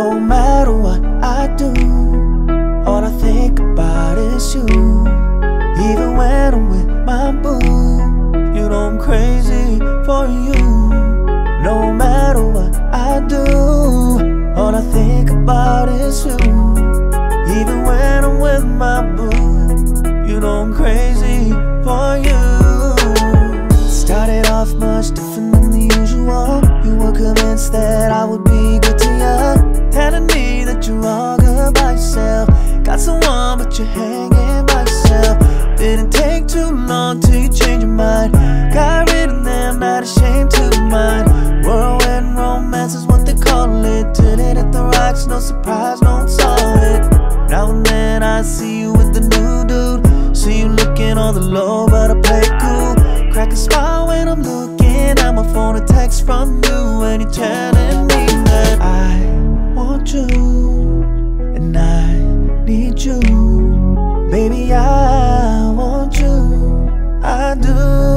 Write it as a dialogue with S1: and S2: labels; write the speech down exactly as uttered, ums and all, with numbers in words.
S1: No matter what I do, all I think about is you. Even when I'm with my boo, you know I'm crazy for you. No matter what I do, all I think about is you. Even when I'm with my boo, you know I'm crazy for you. Started off much different than the usual. You were convinced that I would be good to you, telling me that you're all good by yourself. Got someone but you're hanging by yourself. Didn't take too long till you changed your mind. Got rid of them, not ashamed to mind. Whirlwind romance is what they call it. Did it at the rocks, no surprise, no one saw it. Now and then I see you with the new dude. See you looking on the low, but I play it cool. Crack a smile when I'm looking at my phone, a text from you, and you're telling me that I want you, and I need you. Baby, I want you, I do.